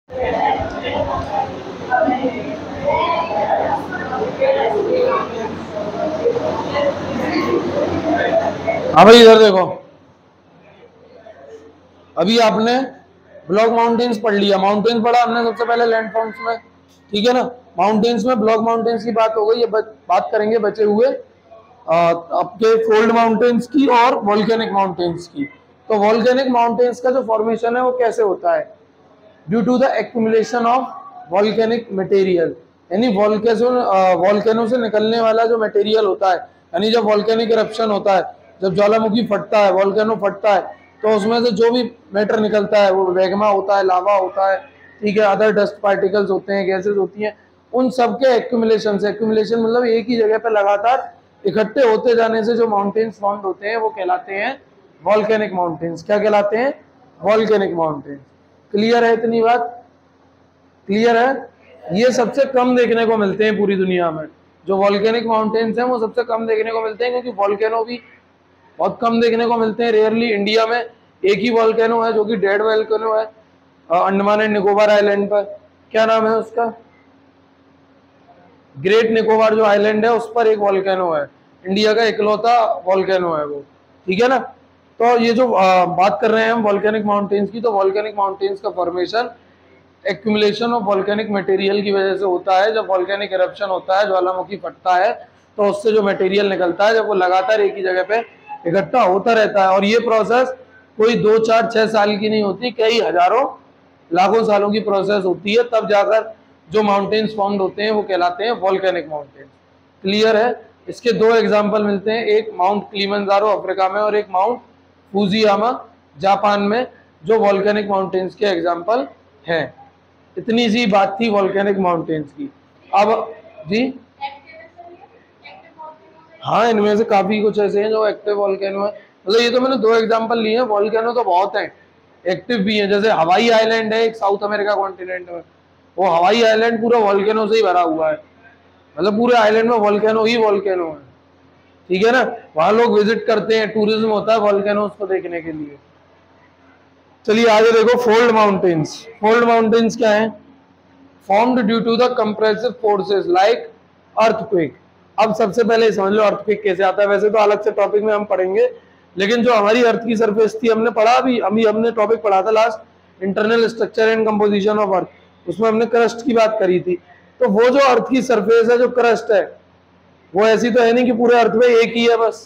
हाँ भाई इधर देखो, अभी आपने ब्लॉक माउंटेन्स पढ़ लिया, माउंटेन्स पढ़ा हमने सबसे पहले लैंडफॉर्म्स में, ठीक है ना। माउंटेन्स में ब्लॉक माउंटेन्स की बात हो गई, ये बात करेंगे बचे हुए आपके फोल्ड माउंटेन्स की और वॉल्केनिक माउंटेन्स की। तो वॉल्केनिक माउंटेन्स का जो फॉर्मेशन है वो कैसे होता है? Due to the accumulation of volcanic material, यानी वॉल्केनो से निकलने वाला जो मटेरियल होता है, यानी जब वॉल्केनिक इरप्शन होता है, जब ज्वालामुखी फटता है, वॉल्केनो फटता है, तो उसमें से जो भी मैटर निकलता है, वो मैग्मा होता है, लावा होता है, ठीक है, अदर डस्ट पार्टिकल्स होते हैं, गैसेज होती हैं, उन सब के एक्यूमुलेशन से, एक्यूमुलेशन मतलब एक ही जगह पर लगातार इकट्ठे होते जाने से जो माउंटेन्स फॉर्म होते हैं वो कहलाते हैं वॉल्केनिक माउंटेन्स। क्या कहलाते हैं? Volcanic mountains. क्लियर है इतनी बात? क्लियर है? ये सबसे कम देखने को मिलते हैं पूरी दुनिया में, जो वॉल्केनिक माउंटेन्स हैं वो सबसे कम देखने को मिलते हैं, क्योंकि वॉल्केनो भी बहुत कम देखने को मिलते हैं। रेयरली इंडिया में एक ही वॉल्केनो है जो कि डेड वॉल्केनो है, अंडमान एंड निकोबार आइलैंड पर। क्या नाम है उसका? ग्रेट निकोबार जो आइलैंड है उस पर एक वॉल्केनो है, इंडिया का इकलौता वॉल्केनो है वो, ठीक है ना। तो ये जो बात कर रहे हैं हम वॉल्केनिक माउंटेन्स की, तो वॉल्केनिक माउंटेन्स का formation accumulation of volcanic material की वजह से होता है। जब वॉल्केनिक इरप्शन होता है, ज्वालामुखी फटता है, तो उससे जो मटेरियल निकलता है, जब वो लगातार एक ही जगह पे इकट्ठा होता रहता है, और ये प्रोसेस कोई 2, 4, 6 साल की नहीं होती, कई हजारों लाखों सालों की प्रोसेस होती है, तब जाकर जो माउंटेन्स फॉर्म्ड होते हैं वो कहलाते हैं वॉल्केनिक माउंटेन्स। क्लियर है? इसके दो एग्जाम्पल मिलते हैं, एक माउंट किलिमंजारो अफ्रीका में और एक माउंट फुजियामा जापान में, जो वॉल्केनिक माउंटेन्स के एग्जाम्पल हैं। इतनी सी बात थी वॉल्केनिक माउंटेन्स की। अब जी हाँ, इनमें से काफी कुछ ऐसे हैं जो एक्टिव वॉल्केनो है। मतलब ये तो मैंने दो एग्जांपल लिए हैं, वॉल्केनो तो बहुत हैं, एक्टिव भी हैं। जैसे हवाई आइलैंड है एक साउथ अमेरिका कॉन्टिनेंट में, वो हवाई आइलैंड पूरा वॉल्केनो से ही भरा हुआ है, मतलब पूरे आइलैंड में वॉल्केनो ही वॉल्केनो है, ठीक है ना। वहां लोग विजिट करते हैं, टूरिज्म होता है वॉल्केनोस को देखने के लिए। चलिए आगे देखो, फोल्ड माउंटेन्स। फोल्ड माउंटेन्स क्या है? Formed due to the compressive forces like earthquake. अब सबसे पहले समझ लो अर्थक्वेक कैसे आता है। वैसे तो अलग से टॉपिक में हम पढ़ेंगे, लेकिन जो हमारी अर्थ की सरफेस थी हमने पढ़ा, अभी हमने टॉपिक पढ़ा था last, internal structure and composition of earth, उसमें हमने क्रस्ट की बात करी थी। तो वो जो अर्थ की सरफेस है, जो क्रस्ट है, वो ऐसी तो है नहीं कि पूरे अर्थ में एक ही है बस,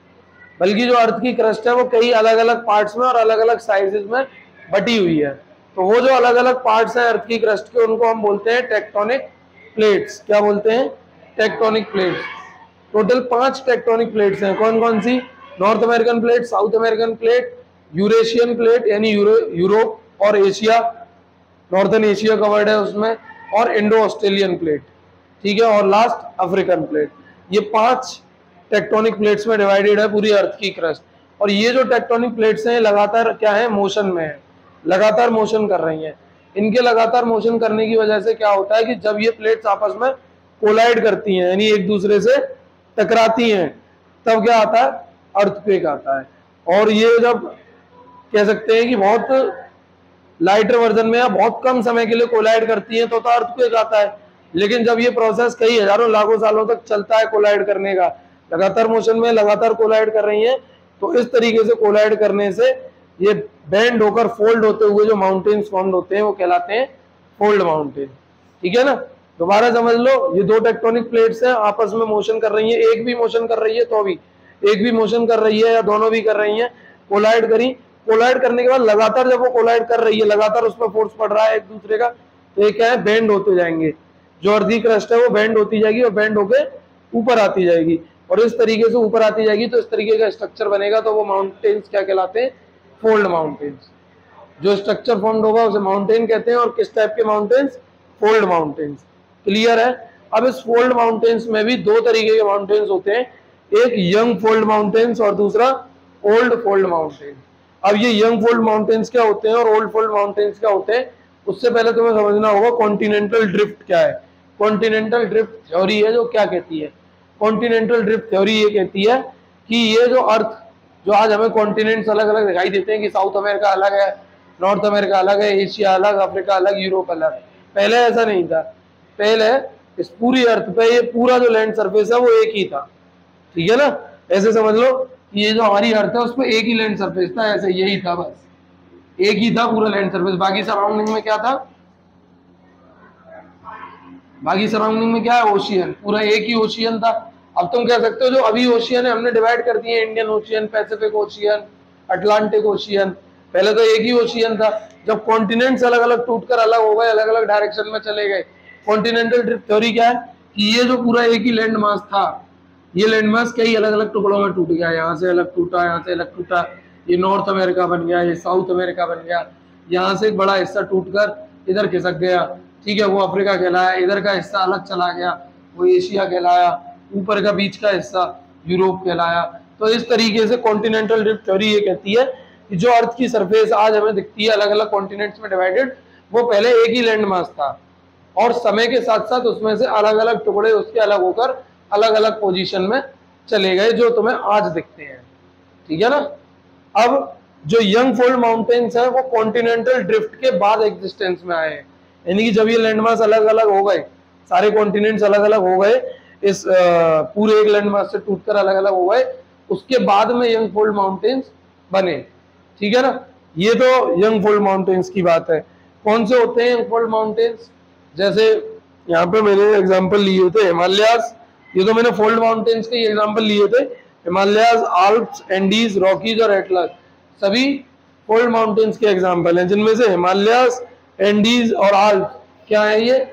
बल्कि जो अर्थ की क्रस्ट है वो कई अलग अलग पार्ट्स में और अलग अलग साइजेस में बटी हुई है। तो वो जो अलग अलग पार्ट्स हैं अर्थ की क्रस्ट के, उनको हम बोलते हैं टेक्टोनिक प्लेट्स। क्या बोलते हैं? Tectonic plates. Total 5 tectonic plates हैं। कौन कौन सी? North American plate, South American plate, Eurasian plate यानी यूरोप और एशिया, नॉर्थन एशिया कवर्ड है उसमें, और इंडो ऑस्ट्रेलियन प्लेट, ठीक है, और लास्ट अफ्रीकन प्लेट। ये 5 टेक्टोनिक प्लेट्स में डिवाइडेड है पूरी अर्थ की क्रस्ट। और ये जो टेक्टोनिक प्लेट्स हैं लगातार क्या है? मोशन में है, लगातार मोशन कर रही हैं। इनके लगातार मोशन करने की वजह से क्या होता है कि जब ये प्लेट्स आपस में कोलाइड करती हैं, यानी एक दूसरे से टकराती हैं, तब क्या आता है? अर्थक्वेक आता है। और ये जब कह सकते हैं कि बहुत लाइटर वर्जन में या बहुत कम समय के लिए कोलाइड करती हैं तो अर्थक्वेक आता है। लेकिन जब ये प्रोसेस कई हजारों लाखों सालों तक चलता है कोलाइड करने का, लगातार मोशन में लगातार कोलाइड कर रही हैं, तो इस तरीके से कोलाइड करने से ये बेंड होकर फोल्ड होते हुए जो माउंटेन्स फॉर्म्ड होते हैं वो कहलाते हैं फोल्ड माउंटेन, ठीक है ना। दोबारा समझ लो, ये 2 टेक्टोनिक प्लेट्स हैं, आपस में मोशन कर रही हैं, एक भी मोशन कर रही है तो भी, एक भी मोशन कर रही है या दोनों भी कर रही हैं, कोलाइड करी, कोलाइड करने के बाद लगातार जब वो कोलाइड कर रही है, लगातार उस पर फोर्स पड़ रहा है एक दूसरे का, तो ये क्या है? बेंड होते जाएंगे। जो अर्थ की क्रस्ट है वो बेंड होती जाएगी और बेंड होके ऊपर आती जाएगी, और इस तरीके से ऊपर आती जाएगी तो इस तरीके का स्ट्रक्चर बनेगा। तो वो माउंटेन्स क्या कहलाते हैं? Fold mountains. जो स्ट्रक्चर फॉर्म्ड होगा उसे माउंटेन कहते हैं। और किस टाइप के माउंटेन्स? Fold mountains. क्लियर है? अब इस फोल्ड माउंटेन्स में भी 2 तरीके के माउंटेन्स होते हैं, एक यंग फोल्ड माउंटेन्स और दूसरा ओल्ड फोल्ड माउंटेन्स। अब ये यंग फोल्ड माउंटेन्स क्या होते हैं और ओल्ड फोल्ड माउंटेन्स क्या होते हैं, उससे पहले तुम्हें समझना होगा कॉन्टिनेंटल ड्रिफ्ट क्या है। कॉन्टिनेंटल ड्रिफ्ट थ्योरी है जो क्या कहती है? कॉन्टिनेंटल ड्रिफ्ट थ्योरी ये कहती है कि ये जो अर्थ, जो आज हमें कॉन्टिनेंट्स अलग अलग दिखाई देते हैं कि साउथ अमेरिका अलग है, नॉर्थ अमेरिका अलग है, एशिया अलग, अफ्रीका अलग, यूरोप अलग। पहले ऐसा नहीं था, पहले इस पूरी अर्थ पे ये पूरा जो लैंड सरफेस है वो एक ही था, ठीक है ना। ऐसे समझ लो ये जो हमारी अर्थ है उस पर एक ही लैंड सरफेस था, ऐसे यही था, बस एक ही था पूरा लैंड सरफेस। बाकी सराउंडिंग में क्या था, बाकी सराउंडिंग में क्या है, ओशियन, पूरा एक ही ओशियन था। अब तुम कह सकते हो जो अभी ओशियन है हमने डिवाइड कर दिए, Indian Ocean, Pacific Ocean, Atlantic Ocean. पहले तो एक ही ओशियन था, जब कॉन्टिनेंट्स अलग अलग टूटकर अलग हो गए, अलग अलग डायरेक्शन में चले गए। कॉन्टिनेंटल ड्रिफ्ट थ्योरी क्या है कि ये जो पूरा एक ही लैंड मास था, ये लैंड मास कई अलग अलग टुकड़ों में टूट गया, यहाँ से अलग टूटा, यहाँ से अलग टूटा, ये नॉर्थ अमेरिका बन गया, ये साउथ अमेरिका बन गया, यहाँ से एक बड़ा हिस्सा टूटकर इधर खिसक गया, ठीक है, वो अफ्रीका कहलाया, इधर का हिस्सा अलग चला गया, वो एशिया कहलाया, ऊपर का बीच का हिस्सा यूरोप कहलाया। तो इस तरीके से कॉन्टिनेंटल ड्रिफ्ट थ्योरी ये कहती है कि जो अर्थ की सरफेस आज हमें दिखती है अलग अलग कॉन्टिनेंट्स में डिवाइडेड, वो पहले एक ही लैंड मास था और समय के साथ साथ उसमें से अलग अलग टुकड़े उसके अलग होकर अलग अलग पोजीशन में चले गए, जो तुम्हें आज दिखते हैं, ठीक है ना। अब जो यंग फोल्ड माउंटेन्स है वो कॉन्टिनेंटल ड्रिफ्ट के बाद एग्जिस्टेंस में आए हैं, यानी कि जब ये लैंडमास अलग अलग हो गए, सारे कॉन्टिनेंट्स अलग अलग हो गए, इस पूरे एक लैंडमास से टूटकर अलग अलग हो गए, उसके बाद में यंग फोल्ड माउंटेन्स बने, ठीक है ना। ये तो यंग फोल्ड माउंटेन्स की बात है। कौन से होते हैं यंग फोल्ड माउंटेन्स, जैसे यहाँ पे मैंने एग्जांपल लिए थे हिमालयास, ये तो मैंने फोल्ड माउंटेन्स के एग्जांपल लिए थे, हिमालयास, आल्प्स, एंडीज, रॉकीज और एटलस, सभी फोल्ड माउंटेन्स के एग्जांपल हैं, जिनमें से हिमालयास, एंडीज और आल्प्स क्या है, ये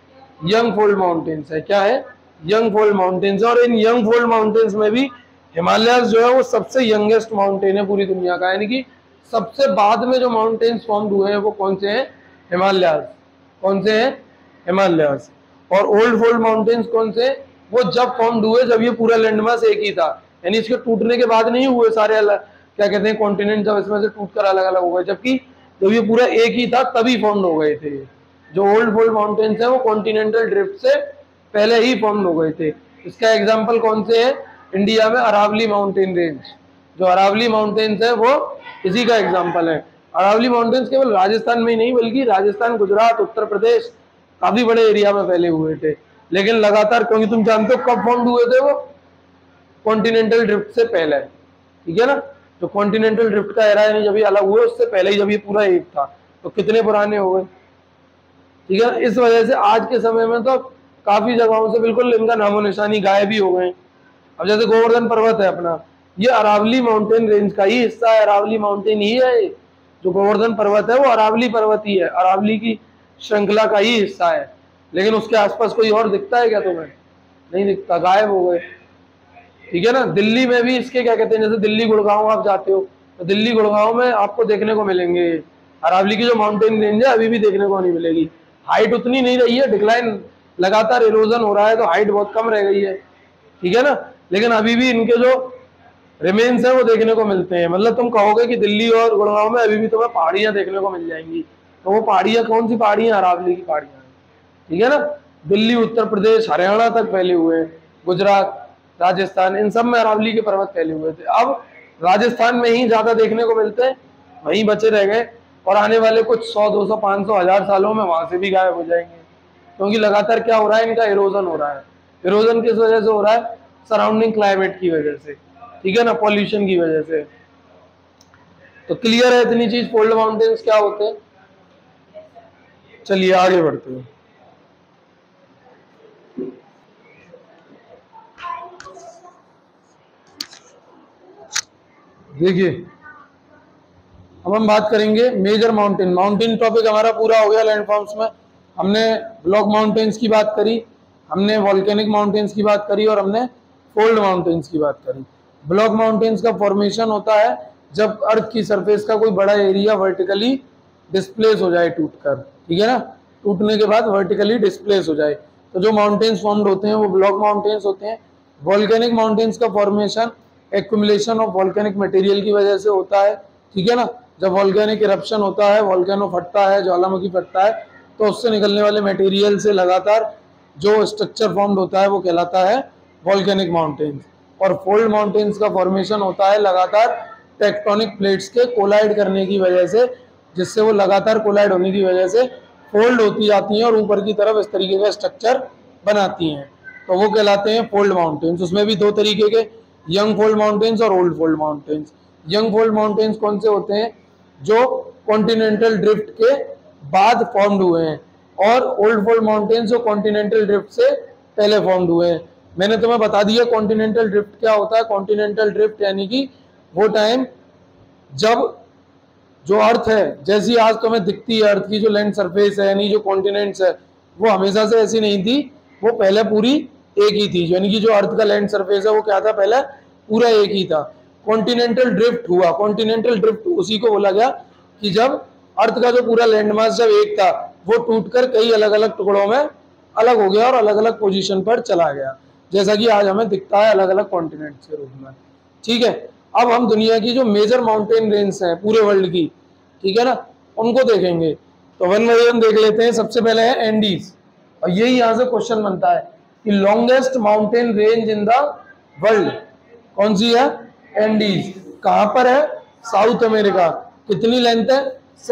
यंग फोल्ड माउंटेन्स है। क्या है, यंग फोल्ड माउंटेन्स। और इन यंग फोल्ड माउंटेन्स में भी हिमालयास जो है वो सबसे यंगेस्ट माउंटेन है पूरी दुनिया का, यानी कि सबसे बाद में जो माउंटेन्स फॉर्म हुए हैं वो कौन से हैं, हिमालयास। कौन से हैं, हिमालयास। और ओल्ड फोल्ड माउंटेन्स कौन से, वो जब फॉर्म हुए जब ये पूरा लैंडमास एक ही था, यानी इसके टूटने के बाद नहीं हुए सारे अलग, क्या कहते हैं, कॉन्टिनेंट जब इसमें से टूटकर अलग अलग हो गए, जबकि जब ये पूरा एक ही था तभी फॉर्म हो गए थे। जो ओल्ड फोल्ड माउंटेन्स है वो कॉन्टिनेंटल ड्रिफ्ट से पहले ही फॉर्म हो गए थे। इसका एग्जाम्पल कौन से है, इंडिया में अरावली माउंटेन रेंज, जो अरावली माउंटेन्स है वो इसी का एग्जाम्पल है। अरावली माउंटेन्स केवल राजस्थान में ही नहीं बल्कि राजस्थान, गुजरात, उत्तर प्रदेश, काफी बड़े एरिया में फैले हुए थे, लेकिन लगातार, क्योंकि तुम जानते हो कब फॉर्म हुए थे वो, कॉन्टिनेंटल ड्रिफ्ट से पहले, ठीक है ना। तो कॉन्टिनेंटल ड्रिफ्ट का एरा यानी जब ये अलग हुए उससे पहले ही जब ये पूरा एक था, तो कितने पुराने हो गए, ठीक है। इस वजह से आज के समय में तो काफी जगहों से बिल्कुल इनका नामो निशानी गायब ही हो गए। अब जैसे गोवर्धन पर्वत है अपना, ये अरावली माउंटेन रेंज का ही हिस्सा है, अरावली माउंटेन ही है, जो गोवर्धन पर्वत है वो अरावली पर्वत ही है, अरावली की श्रृंखला का ही हिस्सा है। लेकिन उसके आसपास कोई और दिखता है क्या तुम्हें, नहीं दिखता, गायब हो गए, ठीक है ना। दिल्ली में भी इसके क्या कहते हैं, जैसे दिल्ली गुड़गांव आप जाते हो तो दिल्ली गुड़गांव में आपको देखने को मिलेंगे अरावली की जो माउंटेन रेंज है, अभी भी देखने को नहीं मिलेगी। हाइट उतनी नहीं रही है, डिक्लाइन, लगातार इरोजन हो रहा है तो हाइट बहुत कम रह गई है, ठीक है ना। लेकिन अभी भी इनके जो रिमेन्स है वो देखने को मिलते हैं। मतलब तुम कहोगे कि दिल्ली और गुड़गांव में अभी भी तुम्हें पहाड़ियां देखने को मिल जाएंगी, तो वो पहाड़ियां कौन सी पहाड़ियां, अरावली की पहाड़ियां, ठीक है ना। दिल्ली, उत्तर प्रदेश, हरियाणा तक फैले हुए हैं, गुजरात, राजस्थान, इन सब में अरावली के पर्वत फैले हुए थे। अब राजस्थान में ही ज्यादा देखने को मिलते हैं, वहीं बचे रह गए, और आने वाले कुछ 100, 200, 500, 1000 सालों में वहां से भी गायब हो जाएंगे, क्योंकि लगातार क्या हो रहा है, इनका इरोजन हो रहा है। इरोजन किस वजह से हो रहा है, सराउंडिंग क्लाइमेट की वजह से, ठीक है ना, पॉल्यूशन की वजह से। तो क्लियर है इतनी चीज, फोल्ड माउंटेन्स क्या होते हैं। चलिए आगे बढ़ते हैं। देखिए अब हम बात करेंगे मेजर माउंटेन। माउंटेन टॉपिक हमारा पूरा हो गया लैंडफॉर्म्स में। हमने ब्लॉक माउंटेन्स की बात करी, हमने वॉल्केनिक माउंटेन्स की बात करी और हमने फोल्ड माउंटेन्स की बात करी। ब्लॉक माउंटेन्स का फॉर्मेशन होता है जब अर्थ की सरफेस का कोई बड़ा एरिया वर्टिकली डिस्प्लेस हो जाए टूटकर, ठीक है ना, टूटने के बाद वर्टिकली डिस्प्लेस हो जाए, तो जो माउंटेन्स फॉर्म्ड होते हैं वो ब्लॉक माउंटेन्स होते हैं। वॉल्केनिक माउंटेन्स का formation accumulation of volcanic material की वजह से होता है, ठीक है ना। जब वॉल्केनिक इरप्शन होता है, वॉल्केनो फटता है, ज्वालामुखी फटता है, तो उससे निकलने वाले मटेरियल से लगातार जो स्ट्रक्चर फॉर्म्ड होता है वो कहलाता है वॉल्केनिक माउंटेन्स। और फोल्ड माउंटेन्स का फॉर्मेशन होता है लगातार टेक्टोनिक प्लेट्स के कोलाइड करने की वजह से जिससे वो लगातार कोलाइड होने की वजह से फोल्ड होती जाती हैं और ऊपर की तरफ इस तरीके का स्ट्रक्चर बनाती हैं, तो वो कहलाते हैं फोल्ड माउंटेन्स। उसमें भी दो तरीके के, यंग फोल्ड माउंटेन्स और old fold mountains. Young fold mountains कौन से होते हैं? जो कॉन्टिनेंटल ड्रिफ्ट के बाद फॉर्म्ड हुए हैं, और ओल्ड फोल्ड माउंटेन्स जो कॉन्टिनेंटल ड्रिफ्ट से पहले फॉर्म्ड हुए हैं। मैंने तुम्हें बता दिया कॉन्टिनेंटल ड्रिफ्ट क्या होता है। कॉन्टिनेंटल ड्रिफ्ट यानी कि वो टाइम जब जो अर्थ है, जैसी आज तुम्हें दिखती है अर्थ की जो लैंड सरफेस है, यानी जो कॉन्टिनेंट्स है, वो हमेशा से ऐसी नहीं थी, वो पहले पूरी एक ही थी। यानी कि जो अर्थ का लैंड सरफेस है वो क्या था? पहले पूरा एक ही था। कॉन्टिनेंटल ड्रिफ्ट हुआ। कॉन्टिनेंटल ड्रिफ्ट उसी को बोला गया कि जब अर्थ का जो पूरा लैंड मास जब एक था, वो टूटकर कई अलग अलग टुकड़ों में अलग हो गया और अलग अलग पोजीशन पर चला गया, जैसा कि आज हमें दिखता है अलग अलग कॉन्टिनेंट्स के रूप में। ठीक है, अब हम दुनिया की जो मेजर माउंटेन रेंज हैं पूरे वर्ल्ड की, ठीक है ना, उनको देखेंगे। तो वन बाई वन देख लेते हैं। सबसे पहले है एंडीज, और यही यहाँ से क्वेश्चन बनता है कि longest mountain range in the world कौन सी है? एंडीज। कहाँ पर है? South America. कितनी लेंथ है?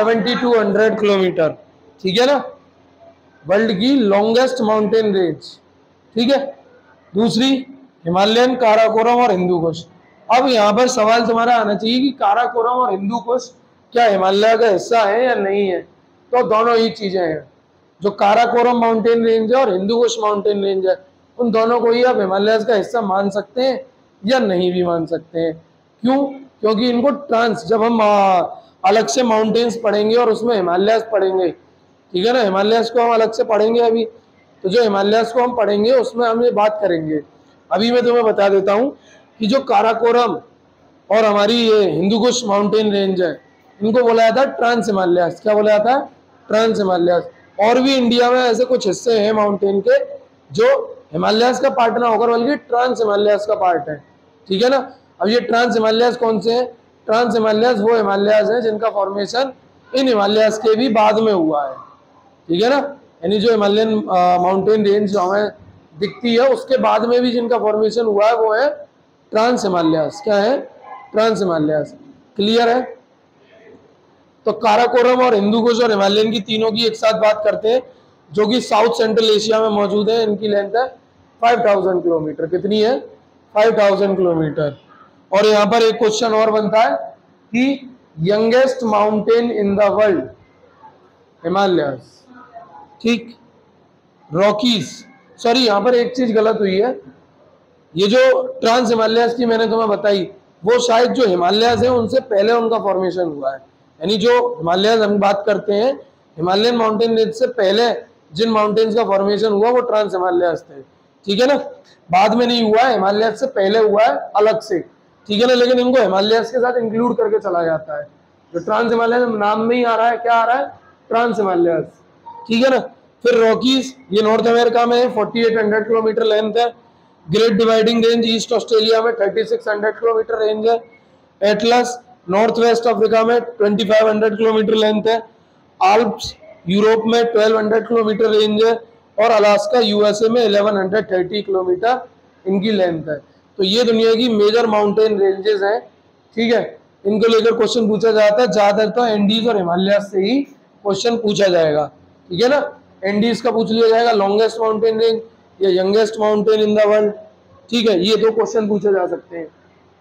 7200 किलोमीटर। ठीक है ना, वर्ल्ड की लॉन्गेस्ट माउंटेन रेंज। ठीक है, दूसरी हिमालयन, काराकोरम और हिंदू कुश। अब यहाँ पर सवाल तुम्हारा आना चाहिए कि काराकोरम और हिंदू कुश क्या हिमालय का हिस्सा है या नहीं है? तो दोनों ही चीजें हैं। जो काराकोरम माउंटेन रेंज है और हिंदू कुश माउंटेन रेंज है, उन दोनों को ही आप हिमालय का हिस्सा मान सकते हैं या नहीं भी मान सकते हैं। क्यों? क्योंकि इनको ट्रांस, जब हम अलग से माउंटेन्स पढ़ेंगे और उसमें हिमालय पढ़ेंगे, ठीक है ना, हिमालय को हम अलग से पढ़ेंगे अभी, तो जो हिमालय को हम पढ़ेंगे उसमें हम ये बात करेंगे। अभी मैं तुम्हें बता देता हूँ कि जो काराकोरम और हमारी ये हिंदू कुश माउंटेन रेंज है, इनको बोला जाता है ट्रांस हिमालय। क्या बोला जाता है? ट्रांस हिमालय। और भी इंडिया में ऐसे कुछ हिस्से हैं माउंटेन के जो हिमालय का पार्ट ना होकर बल्कि ट्रांस हिमालय का पार्ट है। ठीक है ना, अब ये ट्रांस हिमालय कौन से हैं? ट्रांस हिमालय वो हिमालय हैं जिनका फॉर्मेशन इन हिमालय के भी बाद में हुआ है। ठीक है ना, यानी जो हिमालयन माउंटेन रेंज जो हमें दिखती है उसके बाद में भी जिनका फॉर्मेशन हुआ है वो है ट्रांस हिमालय। क्या है? ट्रांस हिमालय। क्लियर है? तो काराकोरम और हिंदू कुश और हिमालयन की तीनों की एक साथ बात करते हैं, जो कि साउथ सेंट्रल एशिया में मौजूद है। इनकी लेंथ है 5000 किलोमीटर। कितनी है? 5000 किलोमीटर। और यहाँ पर एक क्वेश्चन और बनता है कि youngest mountain in the world, Himalaya. ठीक, रॉकीज, सॉरी यहाँ पर एक चीज गलत हुई है। ये जो ट्रांस हिमालयस की मैंने तुम्हें बताई, वो शायद जो हिमालयस है उनसे पहले उनका फॉर्मेशन हुआ है। यानी जो हिमालयस हम बात करते हैं, हिमालयन माउंटेन रेंज से पहले जिन माउंटेन्स का फॉर्मेशन हुआ वो ट्रांस हिमालयस थे। ठीक है ना, बाद में नहीं हुआ है, हिमालयस से पहले हुआ है अलग से। ठीक है ना, लेकिन इनको हिमालयस के साथ इंक्लूड करके चला जाता है। जो ट्रांस हिमालयस नाम में ही आ रहा है, क्या आ रहा है? ट्रांस हिमालयस। ठीक है ना, फिर रॉकीज, ये नॉर्थ अमेरिका में है, 4800 किलोमीटर लेंथ है। Great Dividing Range east Australia में 3600 किलोमीटर रेंज है। एटलस नॉर्थ वेस्ट अफ्रीका में 2500 किलोमीटर लेंथ है। आल्प्स यूरोप में 1200 किलोमीटर रेंज है। और अलास्का यूएसए में 1130 किलोमीटर इनकी लेंथ है। तो ये दुनिया की मेजर माउंटेन रेंजेस हैं। ठीक है, इनको लेकर क्वेश्चन पूछा जाता है ज्यादातर, तो एंडीज और हिमालय से ही क्वेश्चन पूछा जाएगा। ठीक है ना, एंडीज का पूछ लिया जाएगा, लॉन्गेस्ट माउंटेन रेंज या youngest mountain in the world. ठीक है, ये दो क्वेश्चन पूछे जा सकते हैं।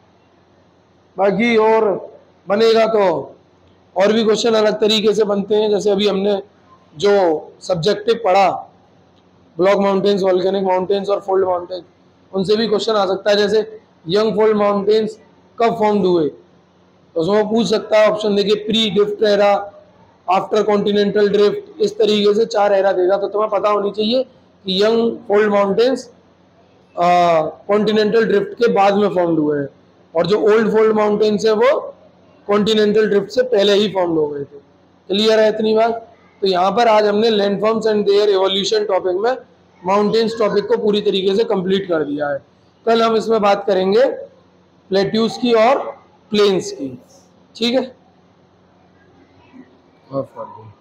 बाकी और बनेगा तो और भी क्वेश्चन अलग तरीके से बनते हैं, जैसे अभी हमने जो सब्जेक्टिव पढ़ा, ब्लॉक माउंटेन्स, वॉल्केनिक माउंटेन्स और फोल्ड माउंटेन्स, उनसे भी क्वेश्चन आ सकता है। जैसे यंग फोल्ड माउंटेन्स कब फॉर्म्ड हुए, तो उसमें पूछ सकता है। ऑप्शन देखिए, pre drift era, after continental drift, इस तरीके से 4 एरा देगा। तो तुम्हें पता होनी चाहिए कि young fold mountains continental drift के बाद में फॉर्म्ड हुए हैं, और जो ओल्ड फोल्ड माउंटेन्स है वो कॉन्टिनेंटल ड्रिफ्ट से पहले ही फॉर्म्ड हो गए थे। क्लियर है इतनी बात? तो यहाँ पर आज हमने landforms and their evolution topic में माउंटेन्स टॉपिक को पूरी तरीके से कंप्लीट कर दिया है। कल हम इसमें बात करेंगे प्लेट्यूज की और प्लेन्स की। ठीक है।